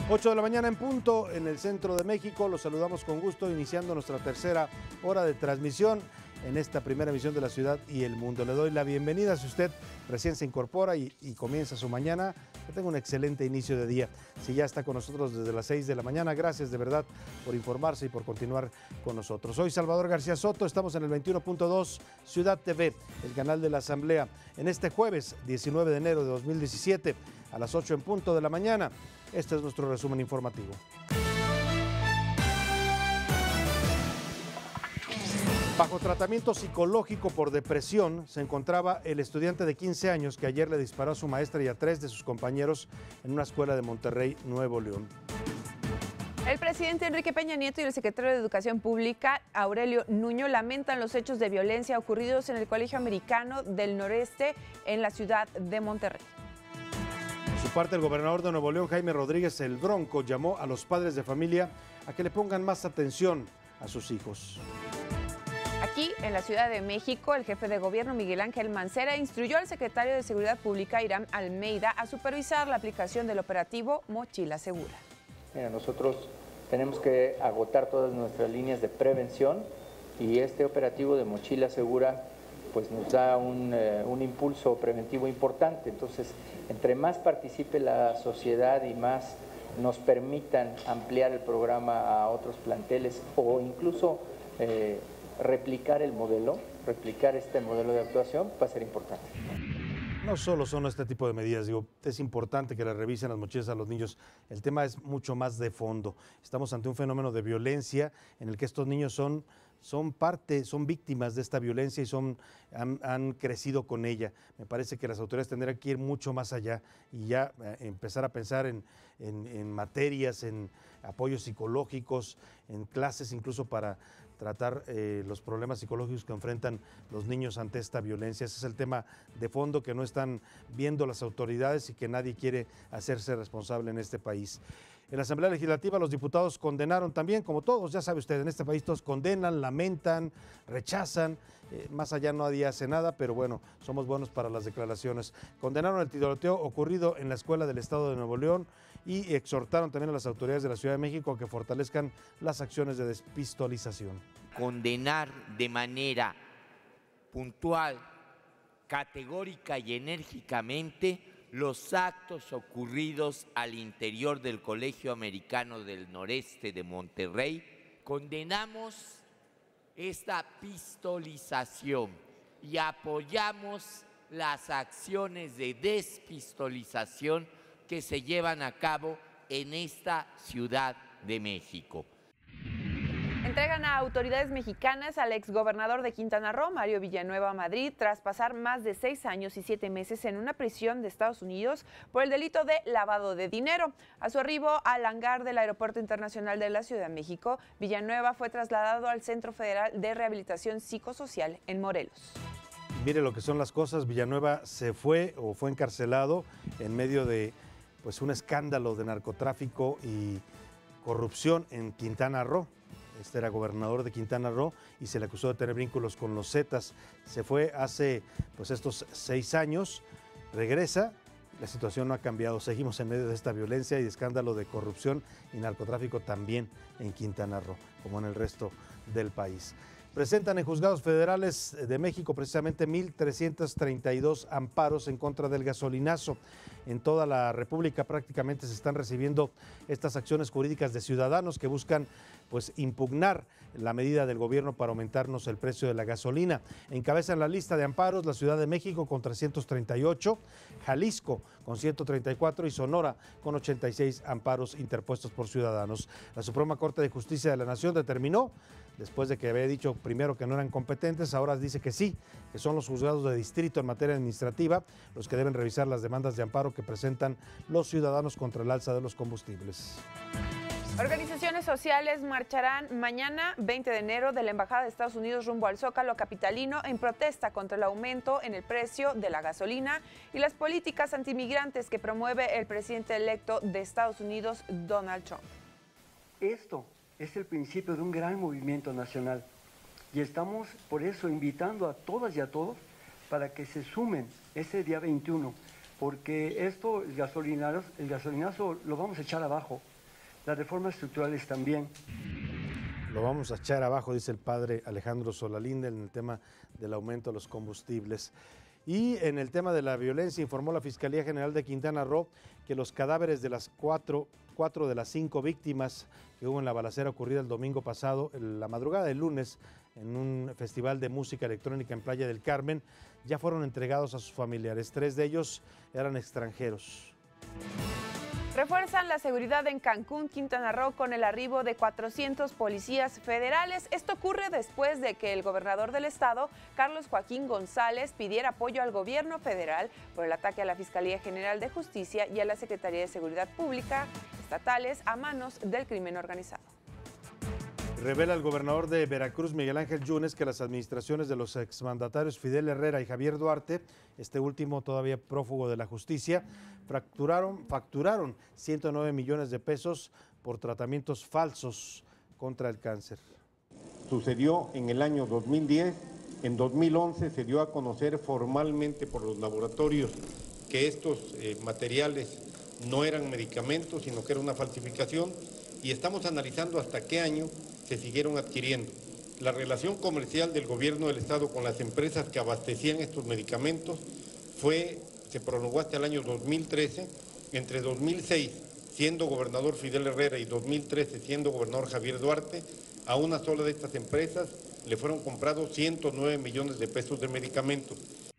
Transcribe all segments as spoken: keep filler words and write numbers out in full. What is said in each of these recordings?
ocho de la mañana en punto en el centro de México. Los saludamos con gusto, iniciando nuestra tercera hora de transmisión en esta primera emisión de La Ciudad y el Mundo. Le doy la bienvenida si usted recién se incorpora y, y comienza su mañana. Que tenga un excelente inicio de día. Si ya está con nosotros desde las seis de la mañana, gracias de verdad por informarse y por continuar con nosotros. Soy Salvador García Soto, estamos en el veintiuno punto dos Ciudad T V, el canal de la Asamblea, en este jueves diecinueve de enero de dos mil diecisiete a las ocho en punto de la mañana. Este es nuestro resumen informativo. Bajo tratamiento psicológico por depresión se encontraba el estudiante de quince años que ayer le disparó a su maestra y a tres de sus compañeros en una escuela de Monterrey, Nuevo León. El presidente Enrique Peña Nieto y el secretario de Educación Pública, Aurelio Nuño, lamentan los hechos de violencia ocurridos en el Colegio Americano del Noreste en la ciudad de Monterrey. Por su parte, el gobernador de Nuevo León, Jaime Rodríguez el Bronco, llamó a los padres de familia a que le pongan más atención a sus hijos. Aquí, en la Ciudad de México, el jefe de gobierno, Miguel Ángel Mancera, instruyó al secretario de Seguridad Pública, Irán Almeida, a supervisar la aplicación del operativo Mochila Segura. Mira, nosotros tenemos que agotar todas nuestras líneas de prevención y este operativo de Mochila Segura pues nos da un, eh, un impulso preventivo importante. Entonces, entre más participe la sociedad y más nos permitan ampliar el programa a otros planteles o incluso eh, replicar el modelo, replicar este modelo de actuación, va a ser importante. No solo son este tipo de medidas, digo, es importante que le revisen las mochilas a los niños. El tema es mucho más de fondo. Estamos ante un fenómeno de violencia en el que estos niños son, son parte, son víctimas de esta violencia y son, han, han crecido con ella. Me parece que las autoridades tendrán que ir mucho más allá y ya eh, empezar a pensar en, en, en materias, en apoyos psicológicos, en clases incluso para tratar eh, los problemas psicológicos que enfrentan los niños ante esta violencia. Ese es el tema de fondo que no están viendo las autoridades y que nadie quiere hacerse responsable en este país. En la Asamblea Legislativa los diputados condenaron también, como todos, ya sabe usted, en este país todos condenan, lamentan, rechazan, eh, más allá nadie hace nada, pero bueno, somos buenos para las declaraciones. Condenaron el tiroteo ocurrido en la escuela del Estado de Nuevo León y exhortaron también a las autoridades de la Ciudad de México a que fortalezcan las acciones de despistolización. Condenar de manera puntual, categórica y enérgicamente los actos ocurridos al interior del Colegio Americano del Noreste de Monterrey. Condenamos esta pistolización y apoyamos las acciones de despistolización que se llevan a cabo en esta Ciudad de México. Entregan a autoridades mexicanas al exgobernador de Quintana Roo, Mario Villanueva Madrid, tras pasar más de seis años y siete meses en una prisión de Estados Unidos por el delito de lavado de dinero. A su arribo al hangar del Aeropuerto Internacional de la Ciudad de México, Villanueva fue trasladado al Centro Federal de Rehabilitación Psicosocial en Morelos. Mire lo que son las cosas, Villanueva se fue o fue encarcelado en medio de pues, un escándalo de narcotráfico y corrupción en Quintana Roo. Este era gobernador de Quintana Roo y se le acusó de tener vínculos con los Zetas. Se fue hace pues, estos seis años, regresa, la situación no ha cambiado. Seguimos en medio de esta violencia y escándalo de corrupción y narcotráfico también en Quintana Roo, como en el resto del país. Presentan en juzgados federales de México precisamente mil trescientos treinta y dos amparos en contra del gasolinazo. En toda la República prácticamente se están recibiendo estas acciones jurídicas de ciudadanos que buscan pues, impugnar la medida del gobierno para aumentarnos el precio de la gasolina. Encabezan la lista de amparos la Ciudad de México con trescientos treinta y ocho, Jalisco con ciento treinta y cuatro y Sonora con ochenta y seis amparos interpuestos por ciudadanos. La Suprema Corte de Justicia de la Nación determinó, después de que había dicho primero que no eran competentes, ahora dice que sí, que son los juzgados de distrito en materia administrativa los que deben revisar las demandas de amparo que presentan los ciudadanos contra el alza de los combustibles. Organizaciones sociales marcharán mañana, veinte de enero, de la Embajada de Estados Unidos rumbo al Zócalo capitalino en protesta contra el aumento en el precio de la gasolina y las políticas antimigrantes que promueve el presidente electo de Estados Unidos, Donald Trump. Esto es el principio de un gran movimiento nacional y estamos por eso invitando a todas y a todos para que se sumen ese día veintiuno, porque esto, el gasolinazo, el gasolinazo lo vamos a echar abajo. Las reformas estructurales también. Lo vamos a echar abajo, dice el padre Alejandro Solalinde, en el tema del aumento de los combustibles. Y en el tema de la violencia, informó la Fiscalía General de Quintana Roo que los cadáveres de las cuatro, cuatro de las cinco víctimas que hubo en la balacera ocurrida el domingo pasado, en la madrugada del lunes, en un festival de música electrónica en Playa del Carmen, ya fueron entregados a sus familiares. Tres de ellos eran extranjeros. Refuerzan la seguridad en Cancún, Quintana Roo, con el arribo de cuatrocientos policías federales. Esto ocurre después de que el gobernador del estado, Carlos Joaquín González, pidiera apoyo al gobierno federal por el ataque a la Fiscalía General de Justicia y a la Secretaría de Seguridad Pública estatales a manos del crimen organizado. Revela el gobernador de Veracruz, Miguel Ángel Yunes, que las administraciones de los exmandatarios Fidel Herrera y Javier Duarte, este último todavía prófugo de la justicia, facturaron, facturaron ciento nueve millones de pesos por tratamientos falsos contra el cáncer. Sucedió en el año dos mil diez, en dos mil once se dio a conocer formalmente por los laboratorios que estos eh, materiales no eran medicamentos, sino que era una falsificación, y estamos analizando hasta qué año se siguieron adquiriendo. La relación comercial del gobierno del estado con las empresas que abastecían estos medicamentos fue, se prolongó hasta el año dos mil trece, entre dos mil seis, siendo gobernador Fidel Herrera, y dos mil trece, siendo gobernador Javier Duarte, a una sola de estas empresas le fueron comprados ciento nueve millones de pesos de medicamentos.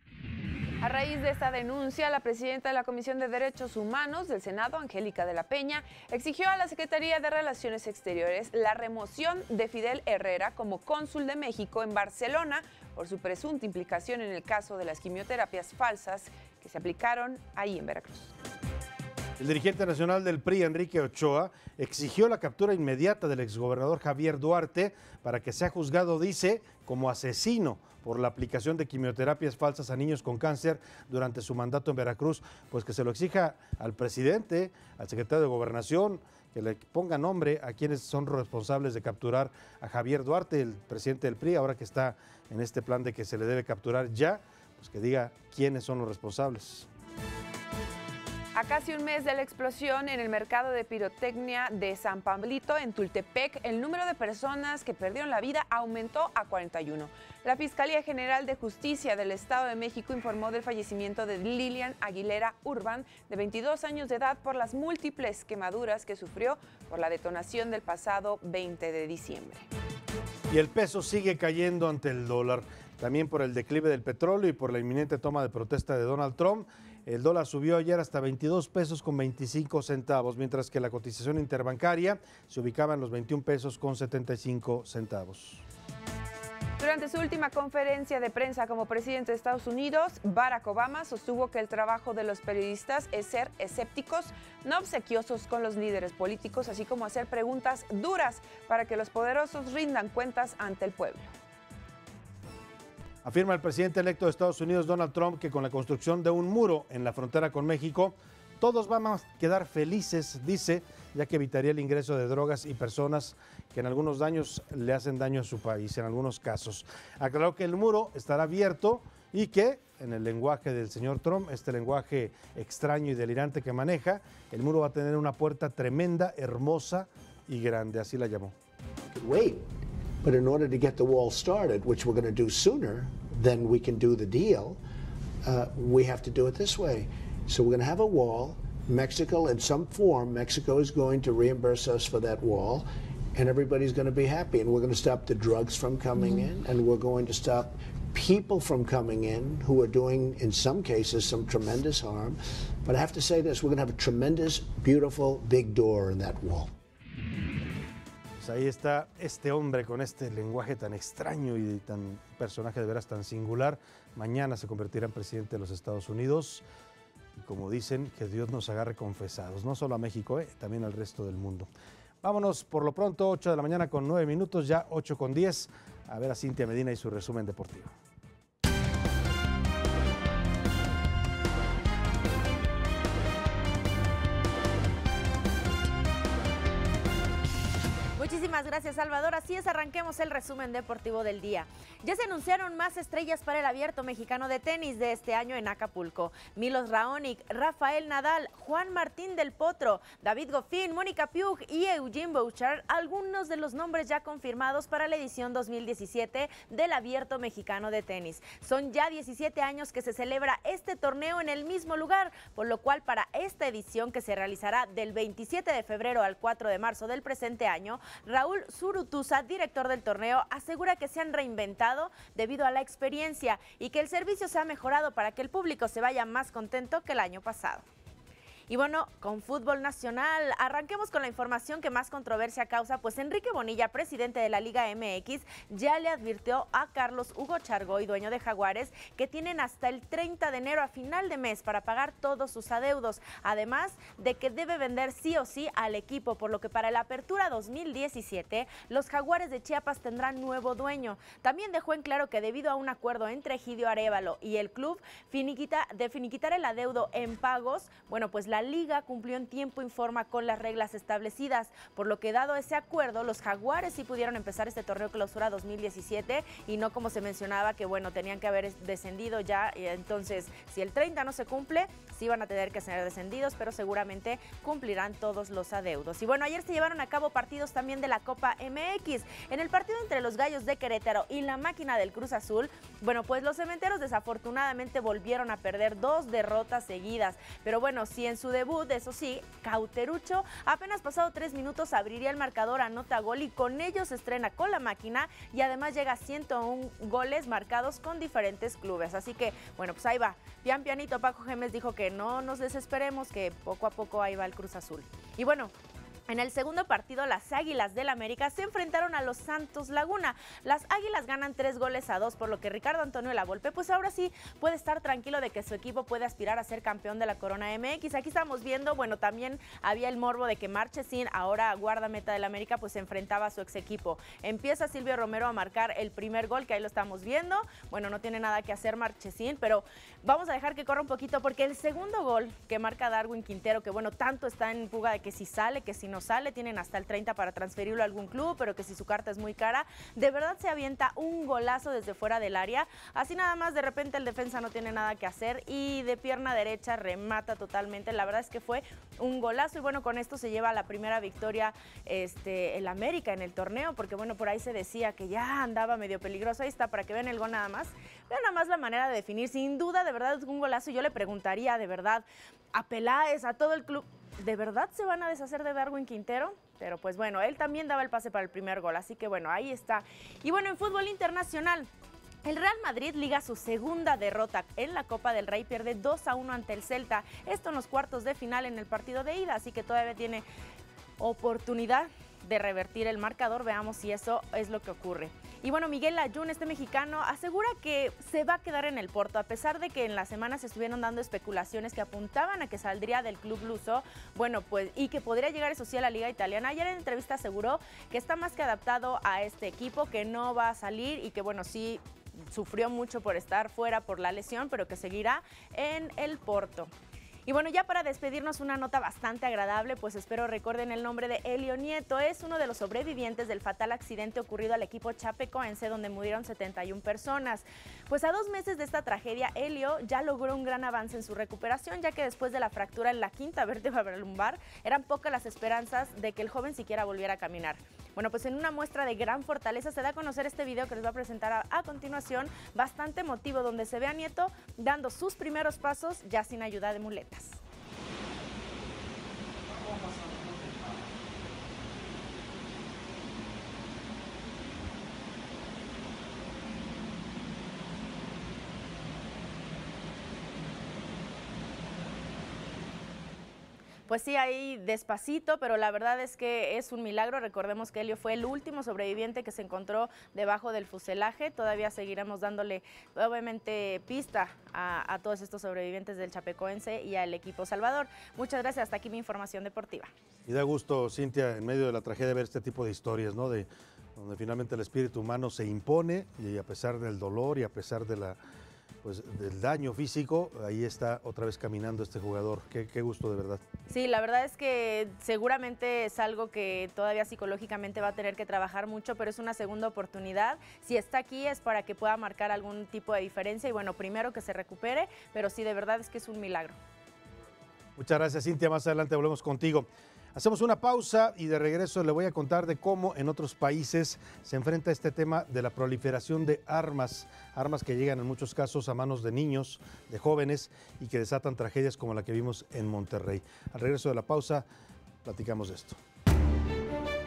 A raíz de esta denuncia, la presidenta de la Comisión de Derechos Humanos del Senado, Angélica de la Peña, exigió a la Secretaría de Relaciones Exteriores la remoción de Fidel Herrera como cónsul de México en Barcelona por su presunta implicación en el caso de las quimioterapias falsas que se aplicaron ahí en Veracruz. El dirigente nacional del P R I, Enrique Ochoa, exigió la captura inmediata del exgobernador Javier Duarte para que sea juzgado, dice, como asesino por la aplicación de quimioterapias falsas a niños con cáncer durante su mandato en Veracruz, pues que se lo exija al presidente, al secretario de Gobernación, que le ponga nombre a quienes son responsables de capturar a Javier Duarte, el presidente del P R I, ahora que está en este plan de que se le debe capturar ya, pues que diga quiénes son los responsables. A casi un mes de la explosión en el mercado de pirotecnia de San Pablito, en Tultepec, el número de personas que perdieron la vida aumentó a cuarenta y uno. La Fiscalía General de Justicia del Estado de México informó del fallecimiento de Lilian Aguilera Urban, de veintidós años de edad, por las múltiples quemaduras que sufrió por la detonación del pasado veinte de diciembre. Y el peso sigue cayendo ante el dólar, también por el declive del petróleo y por la inminente toma de protesta de Donald Trump. El dólar subió ayer hasta veintidós pesos con veinticinco centavos, mientras que la cotización interbancaria se ubicaba en los veintiún pesos con setenta y cinco centavos. Durante su última conferencia de prensa como presidente de Estados Unidos, Barack Obama sostuvo que el trabajo de los periodistas es ser escépticos, no obsequiosos con los líderes políticos, así como hacer preguntas duras para que los poderosos rindan cuentas ante el pueblo. Afirma el presidente electo de Estados Unidos, Donald Trump, que con la construcción de un muro en la frontera con México, todos vamos a quedar felices, dice, ya que evitaría el ingreso de drogas y personas que en algunos daños le hacen daño a su país, en algunos casos. Aclaró que el muro estará abierto y que, en el lenguaje del señor Trump, este lenguaje extraño y delirante que maneja, el muro va a tener una puerta tremenda, hermosa y grande, así la llamó. Wait. But in order to get the wall started, which we're going to do sooner than we can do the deal, uh, we have to do it this way. So we're going to have a wall. Mexico, in some form, Mexico is going to reimburse us for that wall, and everybody's going to be happy. And we're going to stop the drugs from coming in, and we're going to stop people from coming in who are doing, in some cases, some tremendous harm. But I have to say this, we're going to have a tremendous, beautiful, big door in that wall. Pues ahí está este hombre con este lenguaje tan extraño y tan personaje de veras tan singular. Mañana se convertirá en presidente de los Estados Unidos. Y como dicen, que Dios nos agarre confesados, no solo a México, eh, también al resto del mundo. Vámonos por lo pronto, ocho de la mañana con nueve minutos, ya ocho con diez, a ver a Cintia Medina y su resumen deportivo. Muchísimas gracias, Salvador. Así es, arranquemos el resumen deportivo del día. Ya se anunciaron más estrellas para el Abierto Mexicano de Tenis de este año en Acapulco. Milos Raonic, Rafael Nadal, Juan Martín del Potro, David Goffin, Mónica Puig y Eugene Bouchard, algunos de los nombres ya confirmados para la edición dos mil diecisiete del Abierto Mexicano de Tenis. Son ya diecisiete años que se celebra este torneo en el mismo lugar, por lo cual para esta edición, que se realizará del veintisiete de febrero al cuatro de marzo del presente año, Raúl Zurutuza, director del torneo, asegura que se han reinventado debido a la experiencia y que el servicio se ha mejorado para que el público se vaya más contento que el año pasado. Y bueno, con fútbol nacional, arranquemos con la información que más controversia causa, pues Enrique Bonilla, presidente de la Liga M X, ya le advirtió a Carlos Hugo Chargoy, dueño de Jaguares, que tienen hasta el treinta de enero a final de mes para pagar todos sus adeudos, además de que debe vender sí o sí al equipo, por lo que para la apertura dos mil diecisiete, los Jaguares de Chiapas tendrán nuevo dueño. También dejó en claro que debido a un acuerdo entre Egidio Arévalo y el club finiquita, de finiquitar el adeudo en pagos, bueno, pues la Liga cumplió en tiempo y forma con las reglas establecidas, por lo que dado ese acuerdo, los Jaguares sí pudieron empezar este torneo clausura dos mil diecisiete y no como se mencionaba que bueno, tenían que haber descendido ya, y entonces si el treinta no se cumple, sí van a tener que ser descendidos, pero seguramente cumplirán todos los adeudos. Y bueno, ayer se llevaron a cabo partidos también de la Copa M X. En el partido entre los Gallos de Querétaro y la Máquina del Cruz Azul, bueno, pues los cementeros desafortunadamente volvieron a perder dos derrotas seguidas, pero bueno, sí en su debut, eso sí, Cauterucho, apenas pasado tres minutos abriría el marcador, anota gol y con ello se estrena con la Máquina y además llega a ciento uno goles marcados con diferentes clubes. Así que, bueno, pues ahí va. Pian pianito, Paco Gémez dijo que no nos desesperemos, que poco a poco ahí va el Cruz Azul. Y bueno, en el segundo partido, las Águilas del América se enfrentaron a los Santos Laguna. Las Águilas ganan tres goles a dos, por lo que Ricardo Antonio Lavolpe, pues ahora sí puede estar tranquilo de que su equipo puede aspirar a ser campeón de la Corona M X. Aquí estamos viendo, bueno, también había el morbo de que Marchesín, ahora guardameta del América, pues se enfrentaba a su ex equipo. Empieza Silvio Romero a marcar el primer gol, que ahí lo estamos viendo. Bueno, no tiene nada que hacer Marchesín, pero vamos a dejar que corra un poquito, porque el segundo gol que marca Darwin Quintero, que bueno, tanto está en puga de que si sale, que si no sale, tienen hasta el treinta para transferirlo a algún club, pero que si su carta es muy cara, de verdad se avienta un golazo desde fuera del área, así nada más de repente el defensa no tiene nada que hacer y de pierna derecha remata totalmente. La verdad es que fue un golazo y bueno, con esto se lleva la primera victoria este, el América en el torneo, porque bueno, por ahí se decía que ya andaba medio peligroso. Ahí está, para que vean el gol nada más, vean nada más la manera de definir, sin duda, de verdad es un golazo. Yo le preguntaría de verdad a Peláez, a todo el club, ¿de verdad se van a deshacer de Darwin Quintero? Pero pues bueno, él también daba el pase para el primer gol, así que bueno, ahí está. Y bueno, en fútbol internacional, el Real Madrid liga su segunda derrota en la Copa del Rey, pierde dos a uno ante el Celta, esto en los cuartos de final en el partido de ida, así que todavía tiene oportunidad de revertir el marcador, veamos si eso es lo que ocurre. Y bueno, Miguel Layún, este mexicano, asegura que se va a quedar en el Porto, a pesar de que en la semana se estuvieron dando especulaciones que apuntaban a que saldría del club luso, bueno, pues, y que podría llegar eso sí a la Liga Italiana. Ayer en entrevista aseguró que está más que adaptado a este equipo, que no va a salir y que bueno, sí sufrió mucho por estar fuera por la lesión, pero que seguirá en el Porto. Y bueno, ya para despedirnos, una nota bastante agradable, pues espero recuerden el nombre de Elio Nieto. Es uno de los sobrevivientes del fatal accidente ocurrido al equipo Chapecoense, donde murieron setenta y una personas. Pues a dos meses de esta tragedia, Elio ya logró un gran avance en su recuperación, ya que después de la fractura en la quinta vértebra lumbar, eran pocas las esperanzas de que el joven siquiera volviera a caminar. Bueno, pues en una muestra de gran fortaleza se da a conocer este video que les voy a presentar a, a continuación, bastante emotivo, donde se ve a Nieto dando sus primeros pasos ya sin ayuda de muletas. Pues sí, ahí despacito, pero la verdad es que es un milagro. Recordemos que Elio fue el último sobreviviente que se encontró debajo del fuselaje. Todavía seguiremos dándole, obviamente, pista a, a todos estos sobrevivientes del Chapecoense y al equipo Salvador. Muchas gracias. Hasta aquí mi información deportiva. Y da gusto, Cintia, en medio de la tragedia, ver este tipo de historias, ¿no? De donde finalmente el espíritu humano se impone y a pesar del dolor y a pesar de la pues del daño físico, ahí está otra vez caminando este jugador. Qué, qué gusto, de verdad. Sí, la verdad es que seguramente es algo que todavía psicológicamente va a tener que trabajar mucho, pero es una segunda oportunidad. Si está aquí es para que pueda marcar algún tipo de diferencia y bueno, primero que se recupere, pero sí, de verdad es que es un milagro. Muchas gracias, Cintia. Más adelante volvemos contigo. Hacemos una pausa y de regreso le voy a contar de cómo en otros países se enfrenta este tema de la proliferación de armas, armas que llegan en muchos casos a manos de niños, de jóvenes y que desatan tragedias como la que vimos en Monterrey. Al regreso de la pausa, platicamos de esto.